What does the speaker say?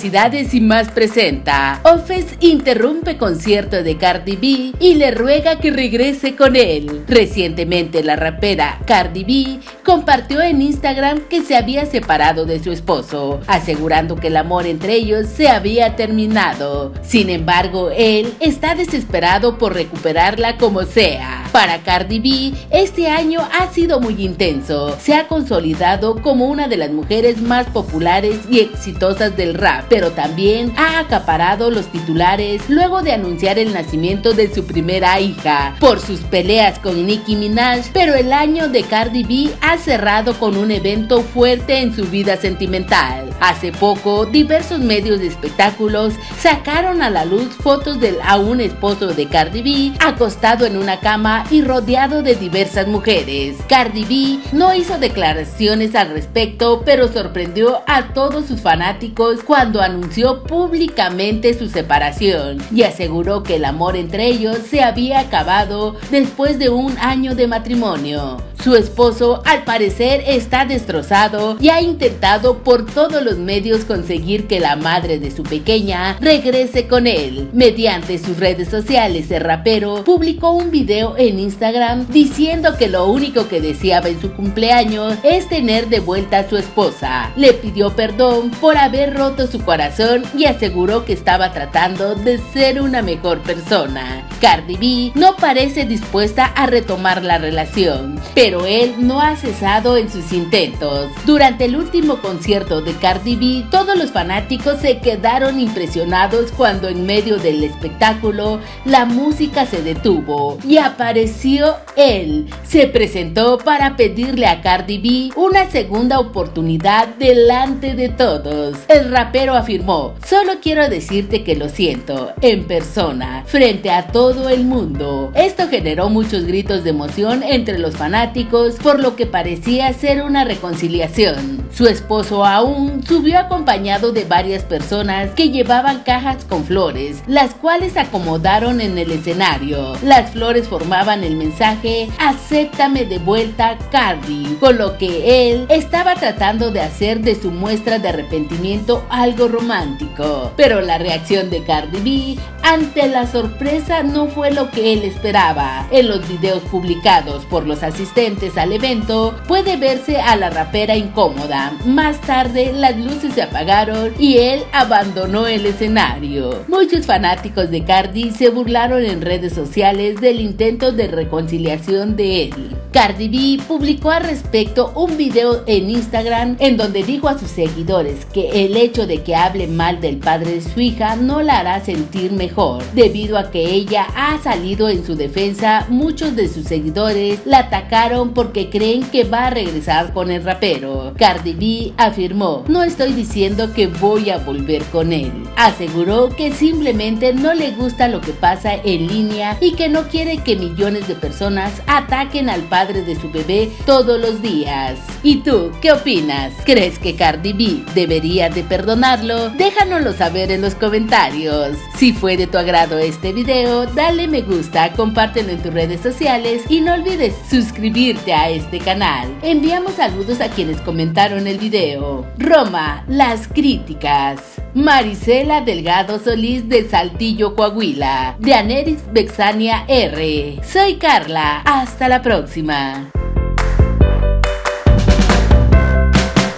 Curiosidades y más presenta: Ofes interrumpe concierto de Cardi B y le ruega que regrese con él. Recientemente la rapera Cardi B compartió en Instagram que se había separado de su esposo, asegurando que el amor entre ellos se había terminado. Sin embargo, él está desesperado por recuperarla como sea. Para Cardi B, este año ha sido muy intenso. Se ha consolidado como una de las mujeres más populares y exitosas del rap, pero también ha acaparado los titulares luego de anunciar el nacimiento de su primera hija por sus peleas con Nicki Minaj. Pero el año de Cardi B ha cerrado con un evento fuerte en su vida sentimental. Hace poco, diversos medios de espectáculos sacaron a la luz fotos del aún esposo de Cardi B acostado en una cama y rodeado de diversas mujeres. Cardi B no hizo declaraciones al respecto, pero sorprendió a todos sus fanáticos cuando anunció públicamente su separación y aseguró que el amor entre ellos se había acabado después de un año de matrimonio. Su esposo, al parecer, está destrozado y ha intentado por todos los medios conseguir que la madre de su pequeña regrese con él. Mediante sus redes sociales, el rapero publicó un video en Instagram diciendo que lo único que deseaba en su cumpleaños es tener de vuelta a su esposa. Le pidió perdón por haber roto su corazón y aseguró que estaba tratando de ser una mejor persona. Cardi B no parece dispuesta a retomar la relación, pero él no ha cesado en sus intentos. Durante el último concierto de Cardi B, todos los fanáticos se quedaron impresionados cuando en medio del espectáculo la música se detuvo y apareció él. Se presentó para pedirle a Cardi B una segunda oportunidad delante de todos. El rapero afirmó: "Solo quiero decirte que lo siento, en persona, frente a todo el mundo". Esto generó muchos gritos de emoción entre los fanáticos, por lo que parecía ser una reconciliación. Su esposo aún subió acompañado de varias personas que llevaban cajas con flores, las cuales acomodaron en el escenario. Las flores formaban el mensaje "Acéptame de vuelta, Cardi", con lo que él estaba tratando de hacer de su muestra de arrepentimiento algo romántico. Pero la reacción de Cardi B ante la sorpresa no fue lo que él esperaba. En los videos publicados por los asistentes al evento puede verse a la rapera incómoda. Más tarde las luces se apagaron y él abandonó el escenario. Muchos fanáticos de Cardi se burlaron en redes sociales del intento de reconciliación de él. Cardi B publicó al respecto un video en Instagram en donde dijo a sus seguidores que el hecho de que hable mal del padre de su hija no la hará sentir mejor. Debido a que ella ha salido en su defensa, muchos de sus seguidores la atacaron porque creen que va a regresar con el rapero. Cardi B afirmó: "No estoy diciendo que voy a volver con él". Aseguró que simplemente no le gusta lo que pasa en línea y que no quiere que millones de personas ataquen al padre de su bebé todos los días. ¿Y tú qué opinas? ¿Crees que Cardi B debería de perdonarlo? Déjanoslo saber en los comentarios. Si fue de tu agrado este video, dale me gusta, compártelo en tus redes sociales y no olvides suscribirte a este canal. Enviamos saludos a quienes comentaron el video: Roma, las críticas; Marisela Delgado Solís de Saltillo, Coahuila; Dianeris Bexania R. Soy Carla, hasta la próxima.